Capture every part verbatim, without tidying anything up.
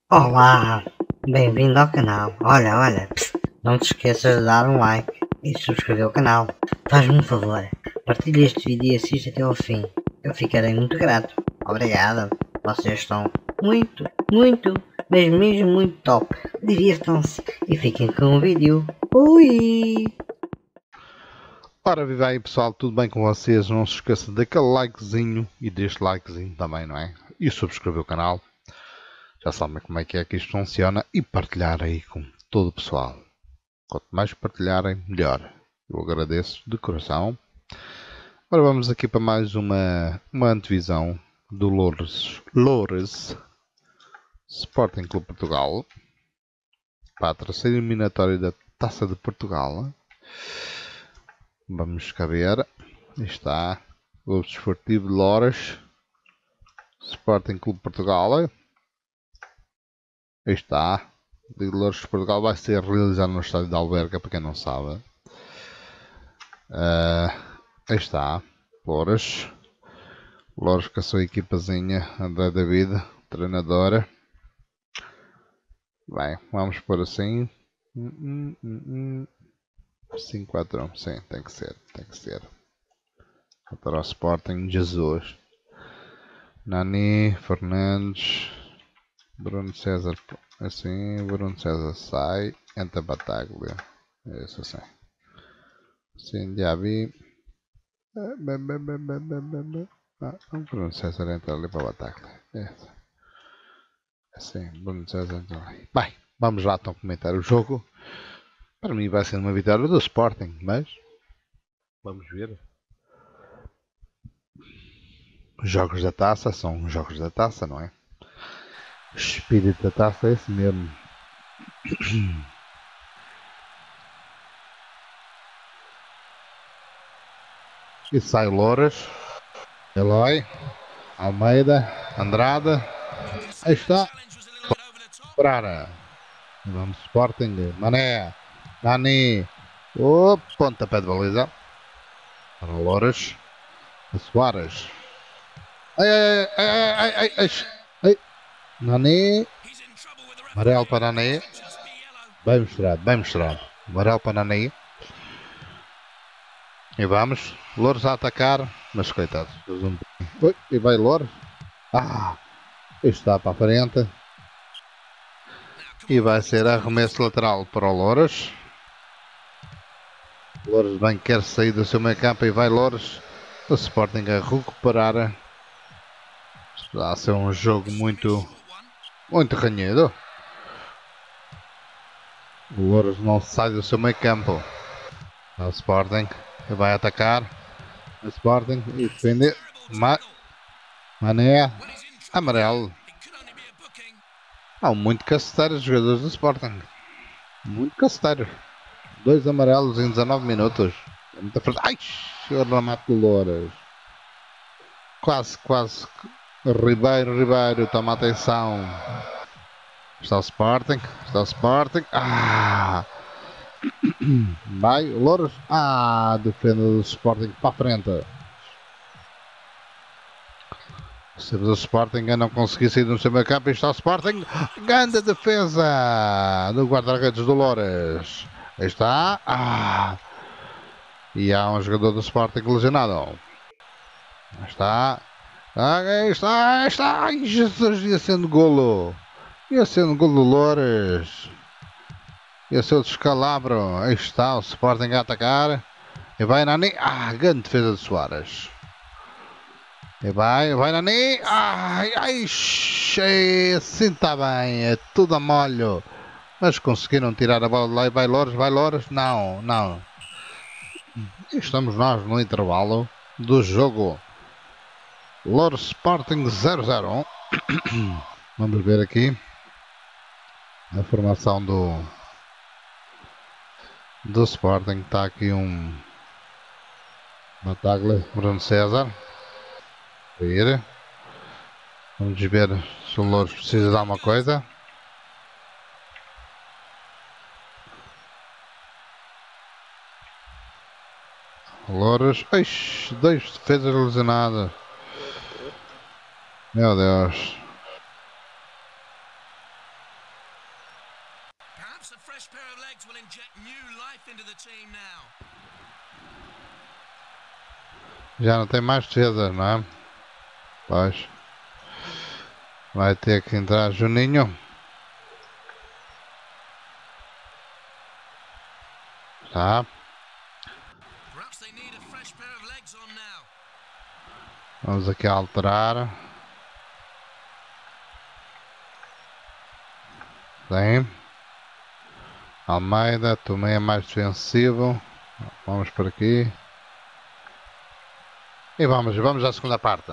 Olá, bem-vindo ao canal. Olha, olha, pss, não te esqueças de dar um like e de subscrever o canal. Faz-me um favor, partilha este vídeo e assiste até ao fim. Eu ficarei muito grato. Obrigado. Vocês estão muito, muito, mas mesmo muito top. Divirtam-se e fiquem com o vídeo. Ui! Ora, viva aí pessoal, tudo bem com vocês? Não se esqueça daquele likezinho e deste likezinho também, não é? E subscrever o canal. Já sabem como é que é que isto funciona e partilhar aí com todo o pessoal. Quanto mais partilharem, melhor. Eu agradeço de coração. Agora vamos aqui para mais uma, uma antevisão do Loures, Loures Sporting Clube Portugal. Para a terceira eliminatória da Taça de Portugal. Vamos cá ver. Aí está. O Desportivo de Loures. Sporting Clube Portugal. Aí está. O de Loures Portugal vai ser realizado no estádio de Alberca, para quem não sabe. Uh, aí está. Loures. Loures com a sua equipazinha. André David, treinadora. Bem, vamos por assim. cinco quatro um, sim, tem que ser, tem que ser. Para o Sporting, Jesus. Nani, Fernandes, Bruno César, assim, Bruno César sai, entra Bataglia. É isso assim. Sim, Diaby. Ah, o Bruno César entra ali para Bataglia. É assim, Bruno César entra ali. Bem, vamos lá então comentar o jogo. Para mim vai ser uma vitória do Sporting, mas vamos ver. Os jogos da taça são jogos da taça, não é? O espírito da taça é esse mesmo. E sai Louras, Eloy, Almeida, Andrade. Aí está. Prara. Vamos Sporting. Mané. Nani. Oh, pontapé de baliza. Para Louras. Soares. Ai, ai, ai, ai, ai, ai, ai. Nani. Amarelo para Nani. Bem mostrado, bem mostrado. Amarelo para Nani. E vamos. Louros a atacar. Mas coitado. Oi, e vai Louros. Ah. Está para a frente. E vai ser arremesso lateral para o Louros. Louros bem quer sair do seu meio campo e vai Louros. O Sporting a recuperar. Está a ser um jogo muito, muito renhido. O Louros não sai do seu meio campo. O Sporting vai atacar. O Sporting e defender. Ma Mané. Amarelo. Há muito caceteiro os jogadores do Sporting. Muito caceteiro. Dois amarelos em dezanove minutos. É muita frente. Ai, o remate do Louros. Quase, quase. Ribeiro, Ribeiro, toma atenção. Está o Sporting. Está o Sporting. Ah! Vai, o Louros. Ah, defesa do Sporting para a frente. Se o Sporting não conseguir sair do seu meio campo, está o Sporting. Grande defesa do guarda-redes do Louros. Aí está. Ah. E há um jogador do Sporting lesionado. Aí está. Aí está. Aí está. Ai, Jesus, ia sendo golo. Ia sendo golo do Louros. Ia ser o descalabro. Aí está o Sporting a atacar. E vai Nani. Ah, grande defesa de Soares. E vai, vai Nani. Ai, ai, assim está bem. É tudo a molho. Mas conseguiram tirar a bola de lá e vai Louros, vai Louros. Não, não. Estamos nós no intervalo do jogo. Louros Sporting zero zero. Vamos ver aqui a formação do do Sporting. Está aqui um Bataglia, Bruno César. Ir. Vamos ver se o Louros precisa de alguma coisa. Louros. Ixi, dois defesas lesionadas. Meu Deus. Já não tem mais defesa, não é? Pois. Vai ter que entrar Juninho. Tá. Vamos aqui alterar. Bem. Almeida, também é mais defensivo. Vamos por aqui. E vamos, vamos à segunda parte.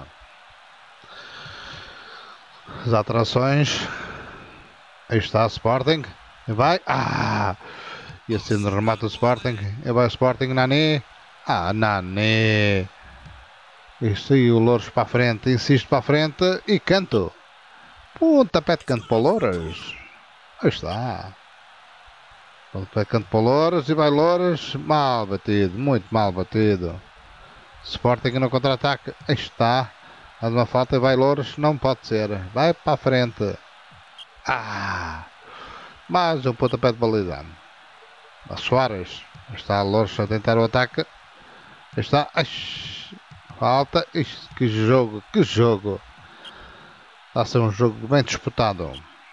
As alterações. Aí está o Sporting. E vai. Ah! E assim remata o Sporting. E vai o Sporting, Nani. Ah, Nani. Isto aí, o Louros para a frente. Insiste para a frente. E canto. Pontapé de canto para o Louros. Aí está. Pontapé de canto para o Louros. E vai Louros. Mal batido. Muito mal batido. Sporting no contra-ataque. Aí está. Faz uma falta e vai Louros. Não pode ser. Vai para a frente. Ah! Mais um pontapé de baliza. A Soares. Está Louros a tentar o ataque. Aí está. Ai, falta. Ixi, que jogo. Que jogo. Está a ser um jogo bem disputado.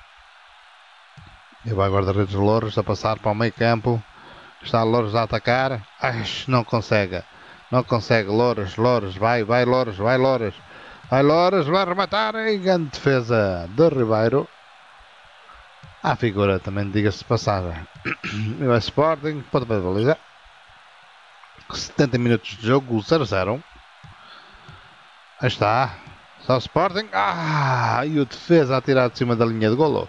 E vai guarda-redes Louros a passar para o meio campo. Está Louros a atacar. Ai, não consegue. Não consegue. Louros, Louros. Vai, vai Louros. Vai Louros. Vai Louros. Vai rematar. E grande defesa de Ribeiro. A figura também, diga-se de passagem. E vai Sporting. Pode ver baliza. setenta minutos de jogo. zero a zero. Aí está. Só o Sporting. Ah! E o defesa a tirar de cima da linha de golo.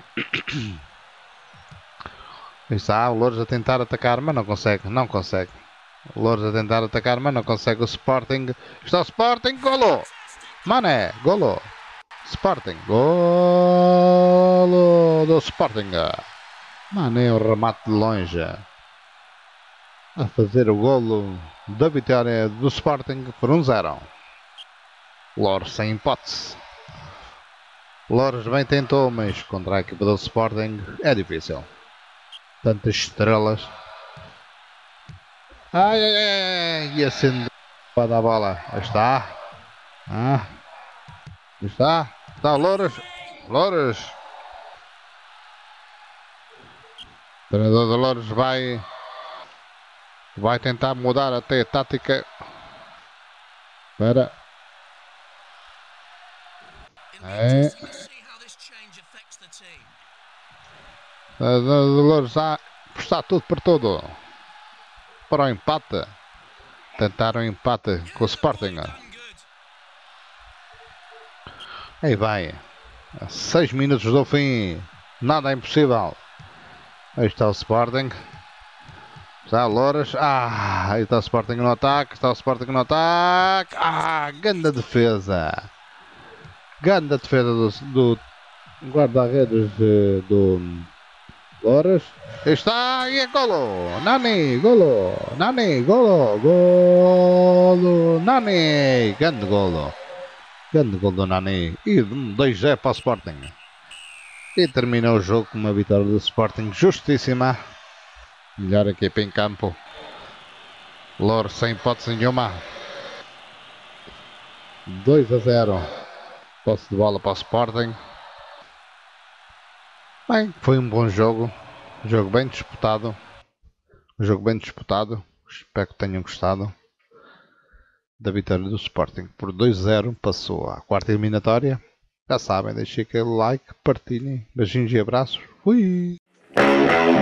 Aí está. O Louros a tentar atacar, mas não consegue. Não consegue. O Louros a tentar atacar, mas não consegue. O Sporting. Está o Sporting. Golo. Mané. Golo. Sporting. Golo do Sporting. Mané, o remate de longe. A fazer o golo da vitória do Sporting por um zero. Louros sem hipótese. Louros bem tentou, mas contra a equipa do Sporting é difícil. Tantas estrelas. Ai, ai, ai, e assim para dar a bola. Aí está. Ah. Aí está. Está o Louros. Louros. O treinador do Louros vai vai tentar mudar até a tática para é. O Louros a apostar tudo por tudo para o empate. Tentaram um empate com o Sporting. Aí vai. A seis minutos do fim. Nada é impossível. Aí está o Sporting. Está o Louros. Ah, aí está o Sporting no ataque. Está o Sporting no ataque. Ah, grande defesa. Grande defesa do, do guarda-redes do Louros. Aí está. E é golo. Nani. Golo. Nani. Golo. Golo. Nani. Grande golo. Grande gol do Nani. E dois a zero para o Sporting. E terminou o jogo com uma vitória do Sporting justíssima. Melhor equipa em campo. Louros sem hipótese nenhuma. dois a zero. Posse de bola para o Sporting. Bem, foi um bom jogo. Um jogo bem disputado. Um jogo bem disputado. Espero que tenham gostado da vitória do Sporting. Por dois a zero passou à quarta eliminatória. Já sabem, deixem aquele like, partilhem. Beijinhos e abraços. Fui!